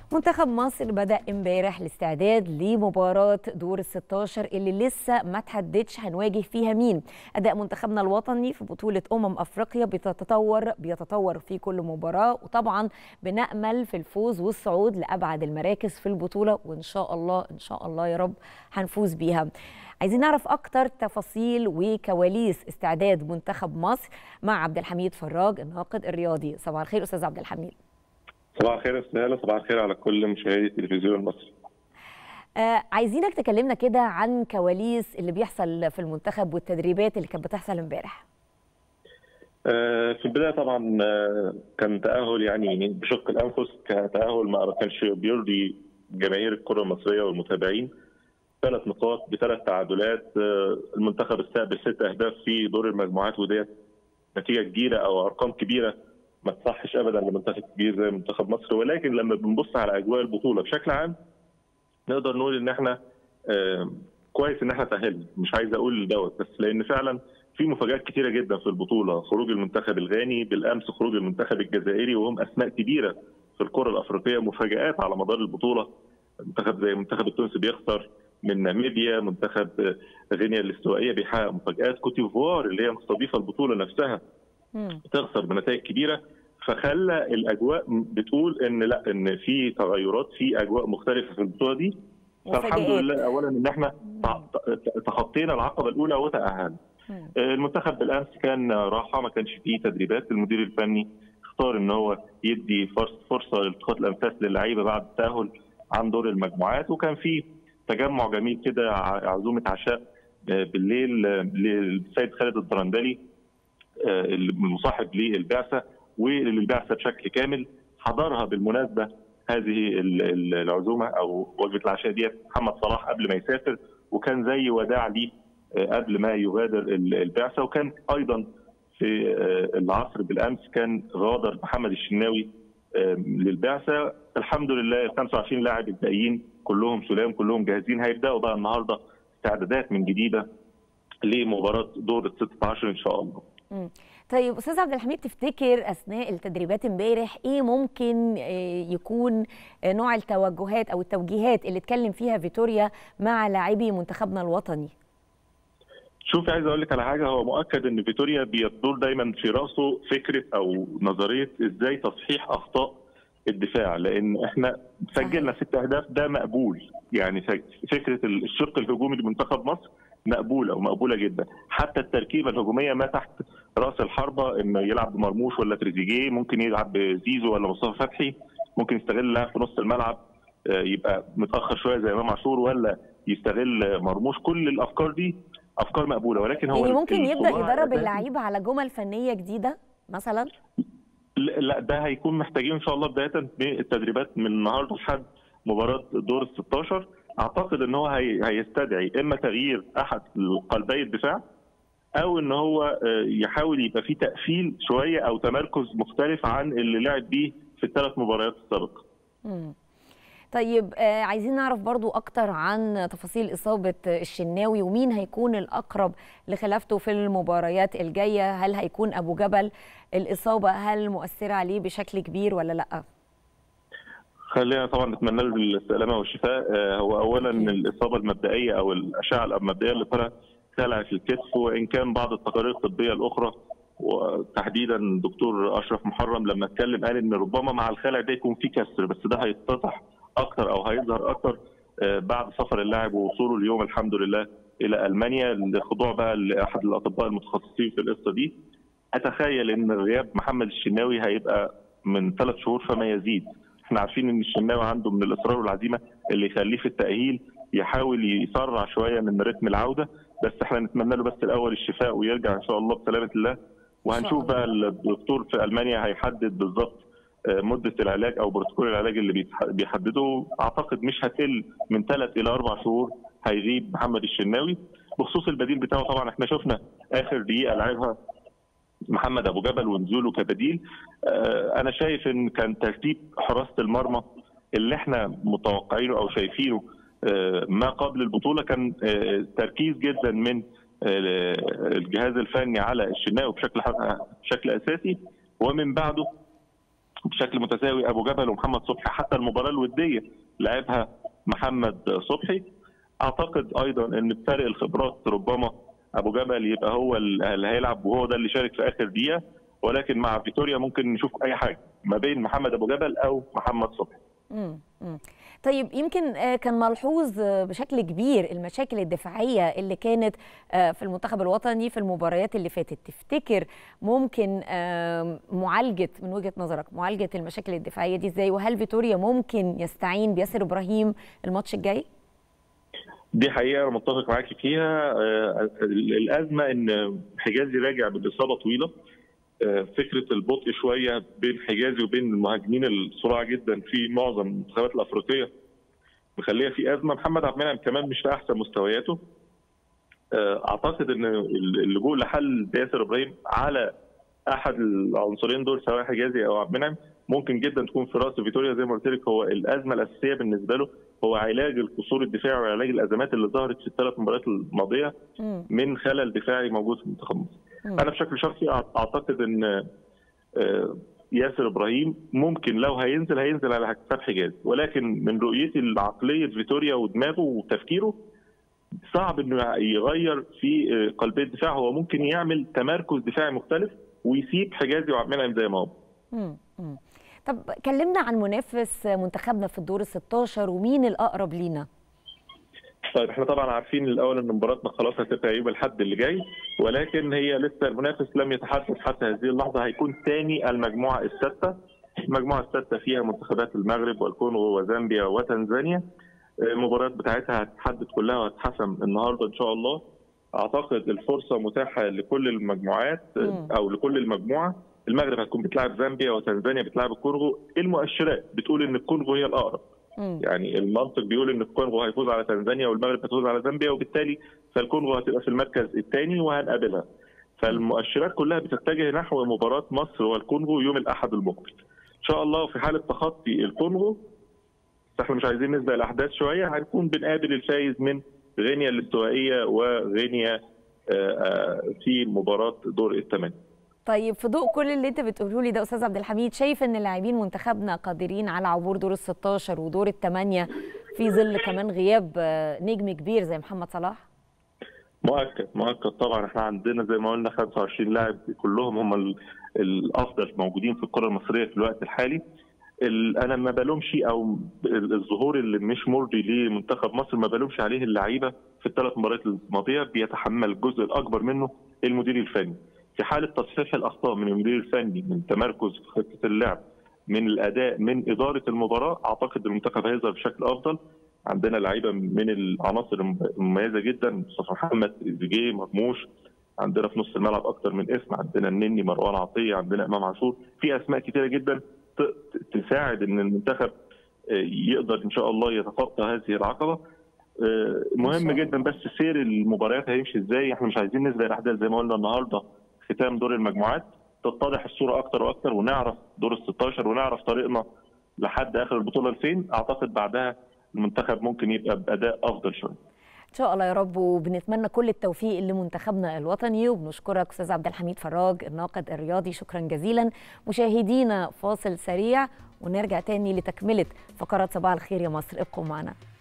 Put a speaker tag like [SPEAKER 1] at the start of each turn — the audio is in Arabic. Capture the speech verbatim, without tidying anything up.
[SPEAKER 1] منتخب مصر بدأ امبارح الاستعداد لمباراة دور الستاشر اللي لسه ما تحددش هنواجه فيها مين. أداء منتخبنا الوطني في بطولة أمم أفريقيا بيتطور بيتطور في كل مباراة، وطبعا بنأمل في الفوز والصعود لأبعد المراكز في البطولة، وإن شاء الله إن شاء الله يا رب هنفوز بيها. عايزين نعرف أكتر تفاصيل وكواليس استعداد منتخب مصر مع عبد الحميد فراج الناقد الرياضي. صباح الخير أستاذ عبد الحميد.
[SPEAKER 2] صباح الخير يا استاذ، صباح الخير على كل مشاهدي التلفزيون المصري.
[SPEAKER 1] آه عايزينك تكلمنا كده عن كواليس اللي بيحصل في المنتخب والتدريبات اللي كانت بتحصل امبارح.
[SPEAKER 2] آه في البدايه طبعا آه كان تاهل يعني بشق الانفس، كتاهل ما كانش بيرضي جماهير الكره المصريه والمتابعين. ثلاث نقاط بثلاث تعادلات، آه المنتخب استقبل ست اهداف في دور المجموعات، وديت نتيجه كبيره او ارقام كبيره ما تصحش ابدا لمنتخب كبير زي منتخب مصر. ولكن لما بنبص على اجواء البطوله بشكل عام نقدر نقول ان احنا آه كويس ان احنا تاهلنا. مش عايز اقول دوت بس لان فعلا في مفاجات كتيره جدا في البطوله. خروج المنتخب الغاني بالامس، خروج المنتخب الجزائري، وهم اسماء كبيره في الكره الافريقيه، مفاجات على مدار البطوله. منتخب زي المنتخب التونسي بيخسر من ناميبيا، منتخب غينيا الاستوائيه بيحقق مفاجات، كوت ديفوار اللي هي مستضيفه البطوله نفسها تخسر بنتائج كبيره. فخلى الاجواء بتقول ان لا، ان في تغيرات، في اجواء مختلفه في البطوله دي. فالحمد لله اولا ان احنا تخطينا العقبه الاولى وتاهلنا. المنتخب بالامس كان راحه، ما كانش فيه تدريبات. المدير الفني اختار ان هو يدي فرصه لالتقاط الانفاس للعيبه بعد التاهل عن دور المجموعات، وكان في تجمع جميل كده، عزومه عشاء بالليل للسيد خالد الدرندلي المصاحب للبعثه وللبعثه بشكل كامل. حضرها بالمناسبه هذه العزومه او وجبه العشاء دي محمد صلاح قبل ما يسافر، وكان زي وداع ليه قبل ما يغادر البعثه. وكان ايضا في العصر بالامس كان غادر محمد الشناوي للبعثه. الحمد لله ال خمسة وعشرين لاعب الباقيين كلهم سلام، كلهم جاهزين. هيبداوا بقى النهارده استعدادات من جديده لمباراه دور ال ستة عشر ان شاء الله.
[SPEAKER 1] مم. طيب استاذ عبد الحميد، تفتكر اثناء التدريبات امبارح ايه ممكن يكون نوع التوجهات او التوجيهات اللي اتكلم فيها فيتوريا مع لاعبي منتخبنا الوطني؟
[SPEAKER 2] شوف، عايز اقول لك على حاجه. هو مؤكد ان فيتوريا بيدور دايما في راسه فكره او نظريه ازاي تصحيح اخطاء الدفاع، لان احنا سجلنا ست اهداف، ده مقبول. يعني فكره الشق الهجومي لمنتخب مصر مقبوله ومقبوله جدا. حتى التركيبه الهجوميه ما تحت راس الحربه، انه يلعب بمرموش ولا تريزيجيه، ممكن يلعب بزيزو ولا مصطفى فتحي، ممكن يستغل اللاعب في نص الملعب يبقى متاخر شويه زي امام عاشور، ولا يستغل مرموش. كل الافكار دي افكار مقبوله، ولكن هو
[SPEAKER 1] يعني ممكن يبدا يدرب اللعيبه على جمل فنيه جديده مثلا.
[SPEAKER 2] لا، ده هيكون محتاجين ان شاء الله بدايه بالتدريبات من النهارده لحد مباراه دور ال ستاشر. اعتقد ان هو هي هيستدعي اما تغيير احد قلبي الدفاع، او ان هو يحاول يبقى في تقفيل شويه او تمركز مختلف عن اللي لعب بيه في الثلاث مباريات السابقه.
[SPEAKER 1] امم طيب آه عايزين نعرف برضو اكتر عن تفاصيل اصابه الشناوي، ومين هيكون الاقرب لخلافته في المباريات الجايه. هل هيكون ابو جبل؟ الاصابه هل مؤثره عليه بشكل كبير ولا لا؟
[SPEAKER 2] خلينا طبعا نتمنى له السلامه والشفاء. هو اولا الاصابه المبدئيه او الاشعه المبدئيه اللي طلعت خلع في الكتف، وان كان بعض التقارير الطبيه الاخرى وتحديدا دكتور اشرف محرم لما اتكلم قال ان ربما مع الخلع ده يكون في كسر، بس ده هيتضح اكتر او هيظهر اكتر بعد سفر اللاعب ووصوله اليوم الحمد لله الى المانيا للخضوع بقى لاحد الاطباء المتخصصين في القصه دي. اتخيل ان غياب محمد الشناوي هيبقى من ثلاث شهور فما يزيد. احنا عارفين ان الشناوي عنده من الاصرار والعزيمه اللي يخليه في التاهيل يحاول يسرع شويه من رتم العوده، بس احنا نتمنى له بس الاول الشفاء ويرجع ان شاء الله بسلامه الله. وهنشوف بقى الدكتور في المانيا هيحدد بالظبط مده العلاج او بروتوكول العلاج اللي بيحدده. اعتقد مش هتقل من ثلاث الى اربع شهور هيغيب محمد الشناوي. بخصوص البديل بتاعه طبعا احنا شفنا اخر دقيقه لعبها محمد ابو جبل ونزوله كبديل. انا شايف ان كان ترتيب حراسه المرمى اللي احنا متوقعينه او شايفينه ما قبل البطوله كان تركيز جدا من الجهاز الفني على الشناوي بشكل بشكل اساسي، ومن بعده بشكل متساوي ابو جبل ومحمد صبحي، حتى المباراه الوديه لعبها محمد صبحي. اعتقد ايضا ان بفارق الخبرات ربما ابو جبل يبقى هو اللي هيلعب وهو ده اللي شارك في اخر دقيقه، ولكن مع فيتوريا ممكن نشوف اي حاجه ما بين محمد ابو جبل او محمد صبحي.
[SPEAKER 1] امم طيب، يمكن كان ملحوظ بشكل كبير المشاكل الدفاعيه اللي كانت في المنتخب الوطني في المباريات اللي فاتت. تفتكر ممكن معالجه من وجهه نظرك معالجه المشاكل الدفاعيه دي ازاي؟ وهل فيتوريا ممكن يستعين بياسر ابراهيم الماتش الجاي؟
[SPEAKER 2] دي حقيقه انا متفق معاكي فيها. الازمه ان حجازي راجع بالاصابه طويله، فكره البطء شويه بين حجازي وبين المهاجمين السرعه جدا في معظم المنتخبات الافريقيه مخليه في ازمه. محمد عبد المنعم كمان مش في احسن مستوياته. اعتقد ان اللجوء لحل ياسر ابراهيم على احد العنصرين دول سواء حجازي او عبد المنعم ممكن جدا تكون في راس فيتوريا. زي ما قلت لك، هو الازمه الاساسيه بالنسبه له هو علاج القصور الدفاعي وعلاج الازمات اللي ظهرت في الثلاث مباريات الماضيه من خلل دفاعي موجود في منتخب مصر. انا بشكل شخصي اعتقد ان ياسر ابراهيم ممكن لو هينزل هينزل على حساب حجازي، ولكن من رؤيتي لعقليه فيتوريا ودماغه وتفكيره صعب انه يغير في قلبيه الدفاع. هو ممكن يعمل تمركز دفاعي مختلف ويسيب حجازي وعبد المنعم زي ما هو.
[SPEAKER 1] طب كلمنا عن منافس منتخبنا في الدور الستاشر ومين الاقرب لينا؟
[SPEAKER 2] طيب احنا طبعا عارفين الاول ان مباراتنا خلاص هتبقى يوم الاحد اللي جاي، ولكن هي لسه المنافس لم يتحدث حتى هذه اللحظه. هيكون ثاني المجموعه السادسه. المجموعه السادسه فيها منتخبات المغرب والكونغو وزامبيا وتنزانيا. المباريات بتاعتها هتتحدد كلها وهتحسم النهارده ان شاء الله. اعتقد الفرصه متاحه لكل المجموعات او لكل المجموعه. المغرب هتكون بتلعب زامبيا وتنزانيا بتلعب الكونغو. المؤشرات بتقول ان الكونغو هي الاقرب. يعني المنطق بيقول ان الكونغو هيفوز على تنزانيا والمغرب هتفوز على زامبيا، وبالتالي فالكونغو هتبقى في المركز الثاني وهنقابلها. فالمؤشرات كلها بتتجه نحو مباراه مصر والكونغو يوم الاحد المقبل ان شاء الله. في حاله تخطي الكونغو احنا مش عايزين نسبق الاحداث شويه، هنكون بنقابل الفايز من غينيا الاستوائيه وغينيا في مباراه دور الثمانيه.
[SPEAKER 1] طيب، في ضوء كل اللي انت بتقوله لي ده استاذ عبد الحميد، شايف ان لاعبين منتخبنا قادرين على عبور دور الستاشر ودور الثمانيه في ظل كمان غياب نجم كبير زي محمد صلاح؟
[SPEAKER 2] مؤكد مؤكد طبعا. احنا عندنا زي ما قلنا خمسة وعشرين لاعب كلهم هم الافضل موجودين في الكره المصريه في الوقت الحالي. انا ما بلومش او الظهور اللي مش مرضي لمنتخب مصر ما بلومش عليه اللعيبه في الثلاث مباريات الماضيه، بيتحمل الجزء الاكبر منه المدير الفني. في حاله تصحيح الاخطاء من المدير الفني، من تمركز في خطه اللعب، من الاداء، من اداره المباراه، اعتقد المنتخب هيظهر بشكل افضل. عندنا لعيبه من العناصر المميزه جدا، مصطفى محمد، زيجيه، مرموش. عندنا في نص الملعب اكثر من اسم، عندنا النني، مروان عطيه، عندنا امام عاشور. في اسماء كثيره جدا تساعد ان المنتخب يقدر ان شاء الله يتخطى هذه العقبه. مهم جدا بس سير المباريات هيمشي ازاي. احنا مش عايزين نسبق الاحداث زي ما قلنا النهارده ختام دور المجموعات، تتضح الصوره اكتر واكتر ونعرف دور ال ستاشر ونعرف طريقنا لحد اخر البطوله لفين. اعتقد بعدها المنتخب ممكن يبقى باداء افضل شويه.
[SPEAKER 1] ان شاء الله يا رب، وبنتمنى كل التوفيق لمنتخبنا الوطني. وبنشكرك استاذ عبد الحميد فراج الناقد الرياضي، شكرا جزيلا. مشاهدينا فاصل سريع ونرجع تاني لتكمله فقرات صباح الخير يا مصر، ابقوا معنا.